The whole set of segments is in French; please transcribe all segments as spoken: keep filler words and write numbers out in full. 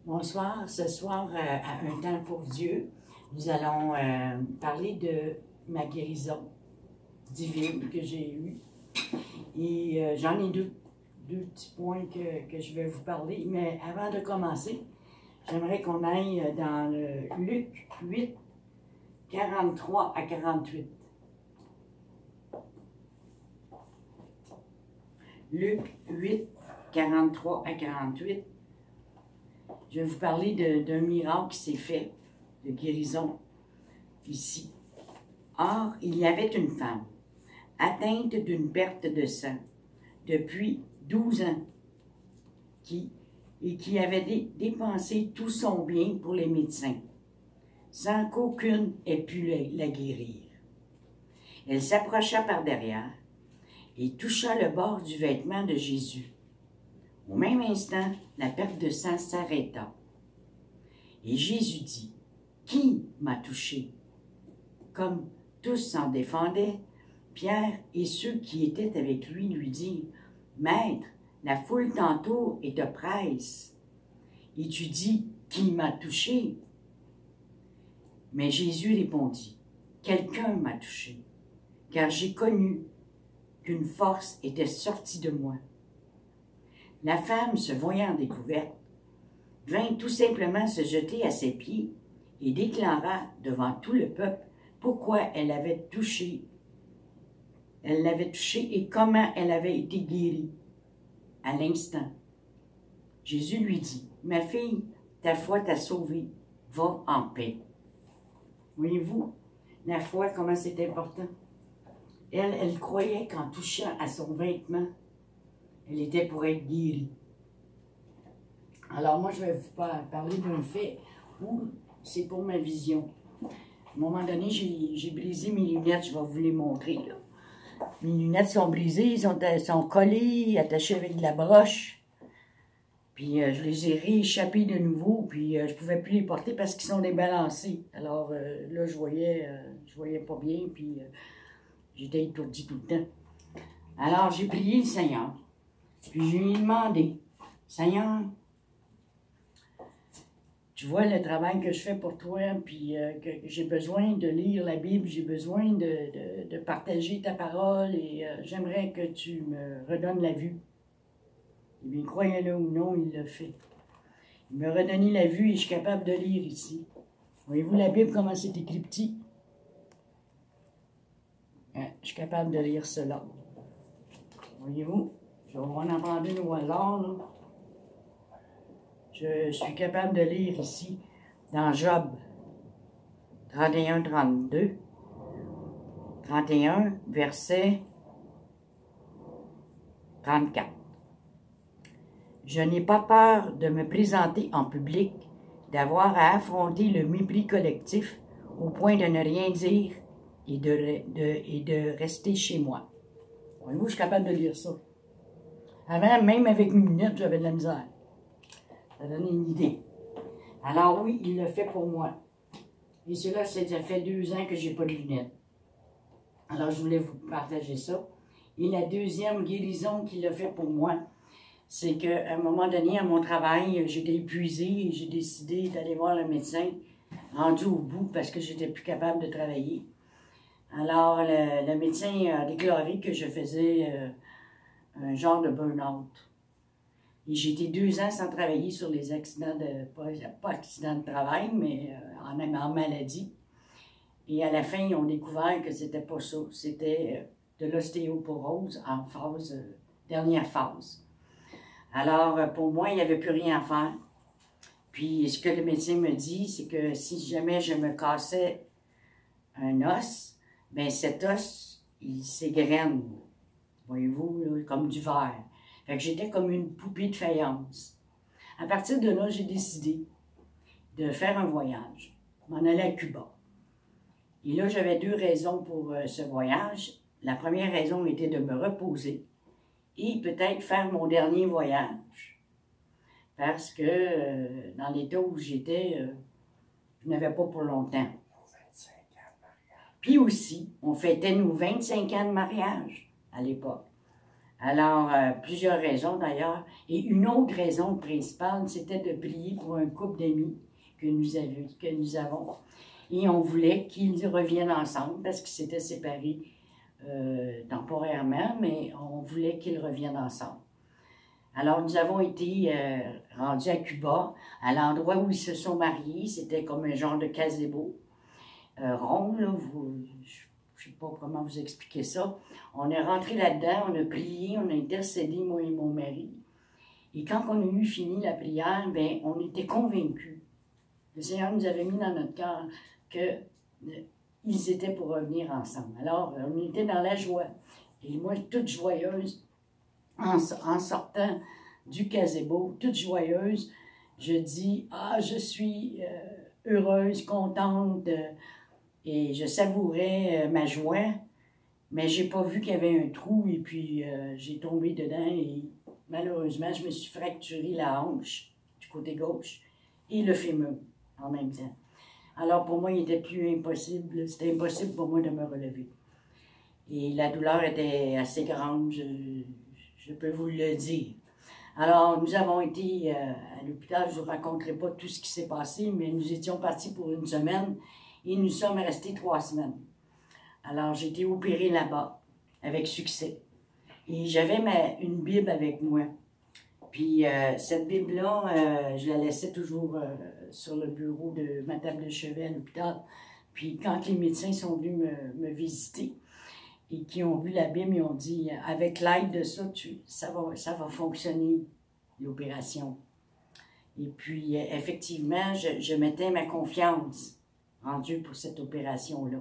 Bonsoir. Ce soir, euh, à Un temps pour Dieu, nous allons euh, parler de ma guérison divine que j'ai eue. Et euh, j'en ai deux, deux petits points que, que je vais vous parler. Mais avant de commencer, j'aimerais qu'on aille dans le Luc huit, quarante-trois à quarante-huit. Luc huit, quarante-trois à quarante-huit. Je vais vous parler d'un miracle qui s'est fait, de guérison, ici. Or, il y avait une femme, atteinte d'une perte de sang, depuis douze ans, qui, et qui avait dé, dépensé tout son bien pour les médecins, sans qu'aucune ait pu la, la guérir. Elle s'approcha par derrière et toucha le bord du vêtement de Jésus. Au même instant, la perte de sang s'arrêta. Et Jésus dit, « Qui m'a touché? » Comme tous s'en défendaient, Pierre et ceux qui étaient avec lui lui dirent, « Maître, la foule t'entoure et te presse. Et tu dis, « Qui m'a touché? » Mais Jésus répondit, « Quelqu'un m'a touché, car j'ai connu qu'une force était sortie de moi. » La femme, se voyant découverte, vint tout simplement se jeter à ses pieds et déclara devant tout le peuple pourquoi elle avait touché, elle l'avait touché et comment elle avait été guérie. À l'instant, Jésus lui dit, « Ma fille, ta foi t'a sauvée, va en paix. » Voyez-vous, la foi, comment c'est important. Elle, elle croyait qu'en touchant à son vêtement, elle était pour être guérie. Alors moi, je vais vous parler d'un fait où c'est pour ma vision. À un moment donné, j'ai brisé mes lunettes, je vais vous les montrer. Là. Mes lunettes sont brisées, elles sont, sont collées, attachées avec de la broche. Puis euh, je les ai rééchappées de nouveau, puis euh, je ne pouvais plus les porter parce qu'ils sont débalancés. Alors euh, là, je voyais, euh, je voyais pas bien, puis euh, j'étais étourdie tout le temps. Alors j'ai prié le Seigneur. Puis je lui ai demandé, « Seigneur, tu vois le travail que je fais pour toi, puis euh, que j'ai besoin de lire la Bible, j'ai besoin de, de, de partager ta parole, et euh, j'aimerais que tu me redonnes la vue. » Eh bien, croyez-le ou non, il l'a fait. Il m'a redonné la vue et je suis capable de lire ici. Voyez-vous la Bible, comment c'est écrit petit? Hein, je suis capable de lire cela. Voyez-vous? Je vais en prendre une au hasard, là. Je suis capable de lire ici, dans Job trente et un, trente-deux, trente et un, verset trente-quatre. « Je n'ai pas peur de me présenter en public, d'avoir à affronter le mépris collectif au point de ne rien dire et de, de, et de rester chez moi. » Voyez-vous, je suis capable de lire ça. Avant, même avec mes lunettes, j'avais de la misère. Ça donne une idée. Alors oui, il le fait pour moi. Et cela, ça fait deux ans que je n'ai pas de lunettes. Alors je voulais vous partager ça. Et la deuxième guérison qu'il a fait pour moi, c'est qu'à un moment donné, à mon travail, j'étais épuisée et j'ai décidé d'aller voir le médecin, rendu au bout parce que j'étais plus capable de travailler. Alors le, le médecin a déclaré que je faisais euh, un genre de burn-out. Et j'ai été deux ans sans travailler sur les accidents de, pas, pas accidents de travail, mais euh, en, en maladie. Et à la fin, ils ont découvert que c'était pas ça. C'était euh, de l'ostéoporose en phase, euh, dernière phase. Alors, euh, pour moi, il n'y avait plus rien à faire. Puis, ce que le médecin me dit, c'est que si jamais je me cassais un os, bien cet os, il s'égrène. Voyez-vous, là, comme du verre. Fait que j'étais comme une poupée de faïence. À partir de là, j'ai décidé de faire un voyage, m'en aller à Cuba. Et là, j'avais deux raisons pour euh, ce voyage. La première raison était de me reposer et peut-être faire mon dernier voyage. Parce que euh, dans l'état où j'étais, euh, je n'avais pas pour longtemps. Puis aussi, on fêtait nos vingt-cinq ans de mariage à l'époque. Alors, euh, plusieurs raisons d'ailleurs. Et une autre raison principale, c'était de prier pour un couple d'amis que nous avions, que nous avons. Et on voulait qu'ils reviennent ensemble parce qu'ils s'étaient séparés euh, temporairement, mais on voulait qu'ils reviennent ensemble. Alors, nous avons été euh, rendus à Cuba, à l'endroit où ils se sont mariés. C'était comme un genre de gazebo euh, rond, là. Vous, je ne sais pas comment vous expliquer ça. On est rentré là-dedans, on a prié, on a intercédé, moi et mon mari. Et quand on a eu fini la prière, bien, on était convaincus. Le Seigneur nous avait mis dans notre cœur qu'ils étaient pour revenir ensemble. Alors, on était dans la joie. Et moi, toute joyeuse, en, en sortant du gazebo, toute joyeuse, je dis, ah, je suis euh, heureuse, contente, euh, et je savourais euh, ma joie, mais j'ai pas vu qu'il y avait un trou, et puis euh, j'ai tombé dedans, et malheureusement, je me suis fracturé la hanche du côté gauche, et le fémur en même temps. Alors pour moi, il était plus impossible, c'était impossible pour moi de me relever. Et la douleur était assez grande, je, je peux vous le dire. Alors, nous avons été euh, à l'hôpital, je ne vous raconterai pas tout ce qui s'est passé, mais nous étions partis pour une semaine et nous sommes restés trois semaines. Alors, j'ai été opérée là-bas avec succès. Et j'avais une Bible avec moi. Puis, euh, cette Bible-là, euh, je la laissais toujours euh, sur le bureau de ma table de chevet à l'hôpital. Puis, quand les médecins sont venus me, me visiter, et qui ont vu la Bible, ils ont dit, avec l'aide de ça, tu, ça, va, ça va fonctionner, l'opération. Et puis, effectivement, je, je mettais ma confiance en Dieu pour cette opération-là.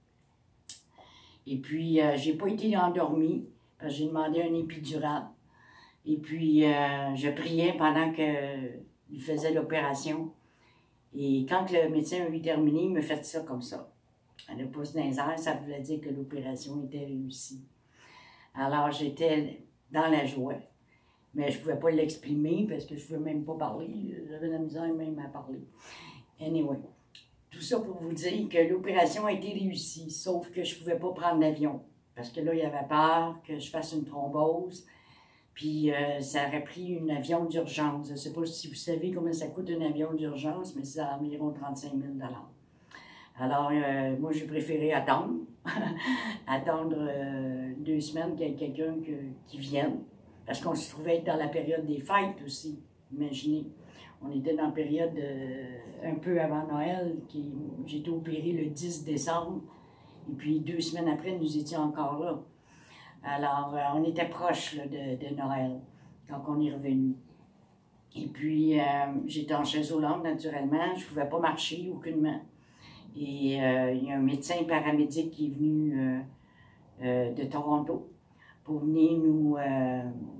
Et puis, euh, j'ai pas été endormie, parce que j'ai demandé un épidural. Et puis, euh, je priais pendant qu'il faisait l'opération. Et quand le médecin a eu terminé, il me fait ça comme ça. Elle a pouce dans les airs, ça voulait dire que l'opération était réussie. Alors, j'étais dans la joie, mais je ne pouvais pas l'exprimer parce que je ne pouvais même pas parler. J'avais la misère même à parler. Anyway, tout ça pour vous dire que l'opération a été réussie, sauf que je ne pouvais pas prendre l'avion. Parce que là, il y avait peur que je fasse une thrombose. Puis, euh, ça aurait pris un avion d'urgence. Je ne sais pas si vous savez combien ça coûte un avion d'urgence, mais c'est environ trente-cinq mille dollars. Alors, euh, moi, j'ai préféré attendre, attendre euh, deux semaines qu'il y ait quelqu'un qui vienne, parce qu'on se trouvait être dans la période des fêtes aussi, imaginez. On était dans la période euh, un peu avant Noël, j'ai été opérée le dix décembre, et puis deux semaines après, nous étions encore là. Alors, euh, on était proche là, de, de Noël, quand on est revenu. Et puis, euh, j'étais en chaise roulante, naturellement, je ne pouvais pas marcher aucunement. Et euh, il y a un médecin paramédic qui est venu euh, euh, de Toronto pour venir nous, euh,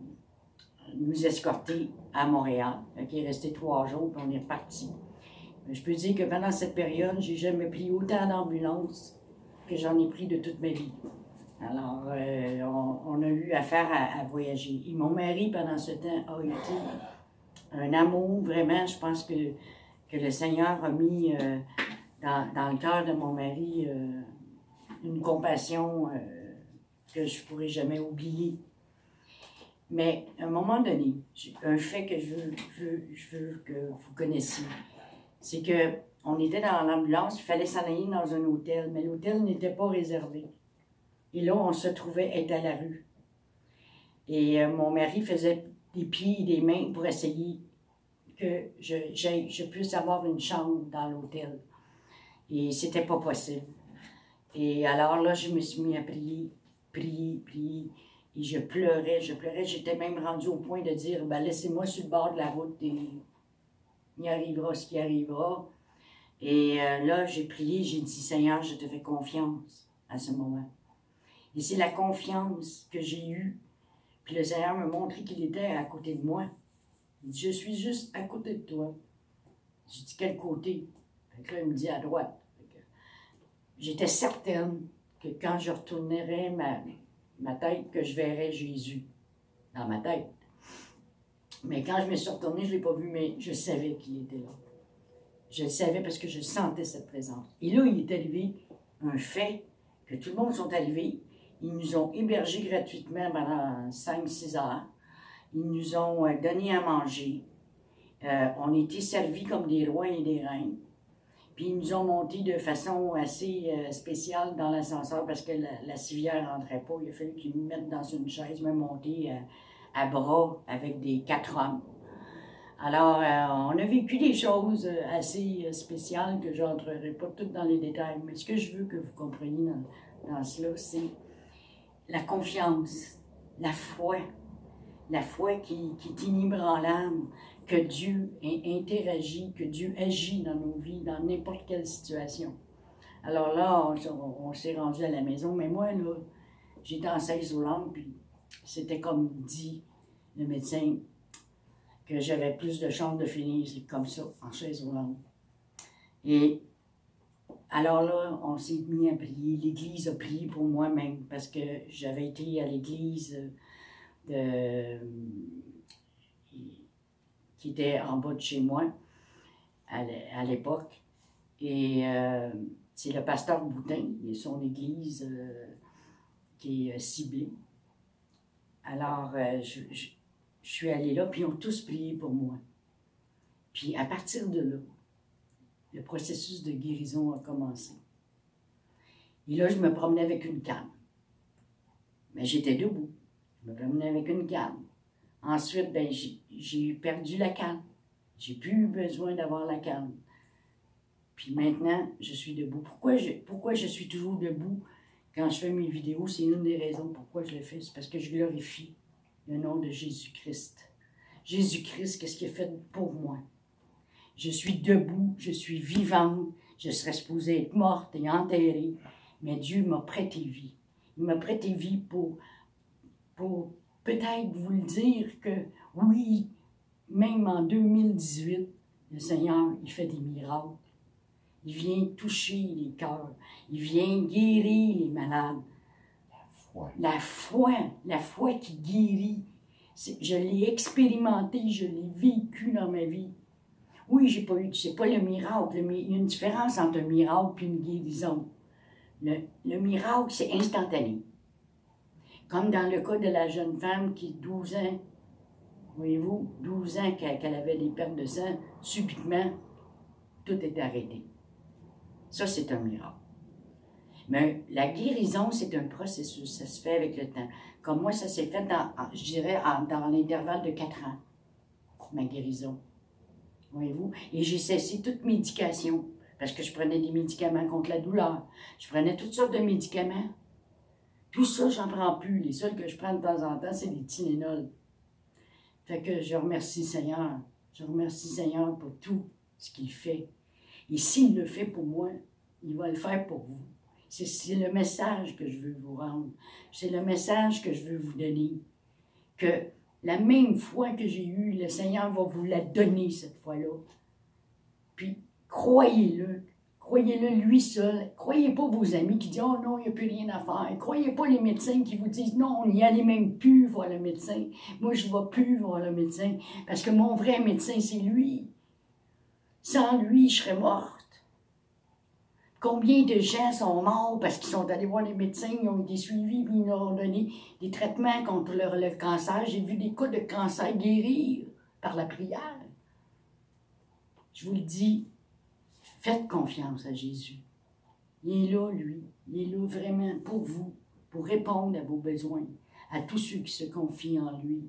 nous escorter à Montréal. Il est resté trois jours, puis on est reparti. Je peux dire que pendant cette période, j'ai jamais pris autant d'ambulances que j'en ai pris de toute ma vie. Alors, euh, on, on a eu affaire à, à voyager. Et mon mari, pendant ce temps, a été un amour, vraiment. Je pense que, que le Seigneur a mis... Euh, Dans, dans le cœur de mon mari, euh, une compassion euh, que je ne pourrai jamais oublier. Mais à un moment donné, un fait que je veux, je veux, je veux que vous connaissiez, c'est qu'on était dans l'ambulance, il fallait s'en aller dans un hôtel, mais l'hôtel n'était pas réservé. Et là, on se trouvait être à la rue. Et euh, mon mari faisait des pieds et des mains pour essayer que je, je puisse avoir une chambre dans l'hôtel. Et c'était pas possible. Et alors là, je me suis mis à prier, prier, prier. Et je pleurais, je pleurais. J'étais même rendue au point de dire, ben, laissez-moi sur le bord de la route et il arrivera ce qui arrivera. Et euh, là, j'ai prié, j'ai dit, Seigneur, je te fais confiance à ce moment. Et c'est la confiance que j'ai eue. Puis le Seigneur m'a montré qu'il était à côté de moi. Il dit, je suis juste à côté de toi. J'ai dit, quel côté? Fait que là, il me dit à droite. J'étais certaine que quand je retournerais ma, ma tête, que je verrais Jésus dans ma tête. Mais quand je me suis retournée, je ne l'ai pas vu, mais je savais qu'il était là. Je le savais parce que je sentais cette présence. Et là, il est arrivé un fait que tout le monde sont arrivés Ils nous ont hébergés gratuitement pendant cinq six heures. Ils nous ont donné à manger. Euh, on était servis comme des rois et des reines. Puis ils nous ont montés de façon assez euh, spéciale dans l'ascenseur parce que la, la civière ne rentrait pas. Il a fallu qu'ils nous mettent dans une chaise, me monter euh, à bras avec des quatre hommes. Alors, euh, on a vécu des choses assez spéciales que je n'entrerai pas toutes dans les détails. Mais ce que je veux que vous compreniez dans, dans cela, c'est la confiance, la foi. La foi qui, qui est inébranlable, que Dieu interagit, que Dieu agit dans nos vies, dans n'importe quelle situation. Alors là, on, on s'est rendu à la maison, mais moi, là, j'étais en chaise roulante, puis c'était comme dit le médecin, que j'avais plus de chances de finir comme ça, en chaise roulante. Et alors là, on s'est mis à prier, l'Église a prié pour moi-même, parce que j'avais été à l'Église de, qui était en bas de chez moi à l'époque. Et euh, c'est le pasteur Boutin, et son église euh, qui est ciblée. Alors, euh, je, je, je suis allée là, puis ils ont tous prié pour moi. Puis à partir de là, le processus de guérison a commencé. Et là, je me promenais avec une canne. Mais j'étais debout. Je me promenais avec une canne. Ensuite, ben, j'ai perdu la canne. J'ai plus eu besoin d'avoir la canne. Puis maintenant, je suis debout. Pourquoi je, pourquoi je suis toujours debout quand je fais mes vidéos? C'est une des raisons pourquoi je le fais. C'est parce que je glorifie le nom de Jésus-Christ. Jésus-Christ, qu'est-ce qu'il a fait pour moi? Je suis debout, je suis vivante. Je serais supposée être morte et enterrée. Mais Dieu m'a prêté vie. Il m'a prêté vie pour... pour peut-être vous le dire que, oui, même en deux mille dix-huit, le Seigneur, il fait des miracles. Il vient toucher les cœurs. Il vient guérir les malades. La foi. La foi, la foi qui guérit. Je l'ai expérimenté, je l'ai vécu dans ma vie. Oui, j'ai pas eu, c'est pas le miracle. Le, il y a une différence entre un miracle et une guérison. Le, le miracle, c'est instantané. Comme dans le cas de la jeune femme qui, douze ans, voyez-vous, douze ans qu'elle qu'elle avait des pertes de sang, subitement, tout est arrêté. Ça, c'est un miracle. Mais la guérison, c'est un processus, ça se fait avec le temps. Comme moi, ça s'est fait, dans, je dirais, dans l'intervalle de quatre ans, ma guérison. Voyez-vous? Et j'ai cessé toute médication, parce que je prenais des médicaments contre la douleur. Je prenais toutes sortes de médicaments. Tout ça, j'en prends plus. Les seuls que je prends de temps en temps, c'est des Tylenol. Fait que je remercie Seigneur. Je remercie Seigneur pour tout ce qu'il fait. Et s'il le fait pour moi, il va le faire pour vous. C'est le message que je veux vous rendre. C'est le message que je veux vous donner. Que la même foi que j'ai eue, le Seigneur va vous la donner cette fois-là. Puis, croyez-le. Croyez-le lui seul. Croyez pas vos amis qui disent « Oh non, il n'y a plus rien à faire ». Croyez pas les médecins qui vous disent « Non, on n'y allait même plus voir le médecin. Moi, je ne vais plus voir le médecin. Parce que mon vrai médecin, c'est lui. Sans lui, je serais morte. » Combien de gens sont morts parce qu'ils sont allés voir les médecins, ils ont été suivis, puis ils leur ont donné des traitements contre leur, le cancer. J'ai vu des cas de cancer guérir par la prière. Je vous le dis, faites confiance à Jésus. Il est là, lui. Il est là vraiment pour vous, pour répondre à vos besoins, à tous ceux qui se confient en lui.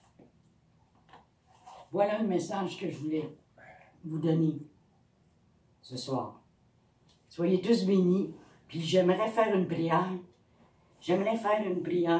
Voilà le message que je voulais vous donner ce soir. Soyez tous bénis, puis j'aimerais faire une prière. J'aimerais faire une prière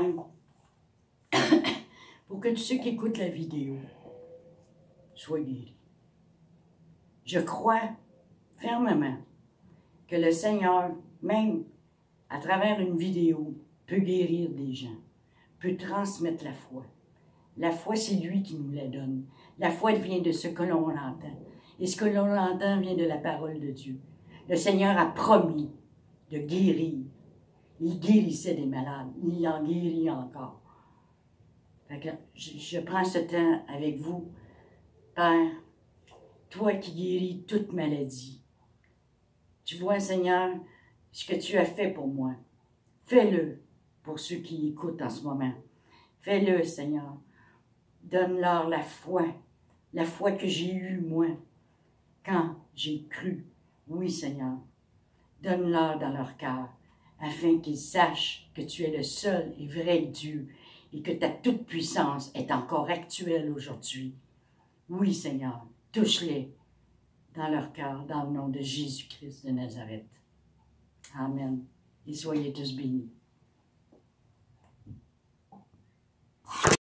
pour que tous ceux qui écoutent la vidéo soient guéris. Je crois fermement que le Seigneur, même à travers une vidéo, peut guérir des gens, peut transmettre la foi. La foi, c'est lui qui nous la donne. La foi vient de ce que l'on entend. Et ce que l'on entend vient de la parole de Dieu. Le Seigneur a promis de guérir. Il guérissait des malades. Il en guérit encore. Fait que je, je prends ce temps avec vous, Père, toi qui guéris toute maladie. Tu vois, Seigneur, ce que tu as fait pour moi. Fais-le pour ceux qui écoutent en ce moment. Fais-le, Seigneur. Donne-leur la foi, la foi que j'ai eue, moi, quand j'ai cru. Oui, Seigneur. Donne-leur dans leur cœur, afin qu'ils sachent que tu es le seul et vrai Dieu et que ta toute-puissance est encore actuelle aujourd'hui. Oui, Seigneur, touche-les dans leur cœur, dans le nom de Jésus-Christ de Nazareth. Amen. Et soyez tous bénis.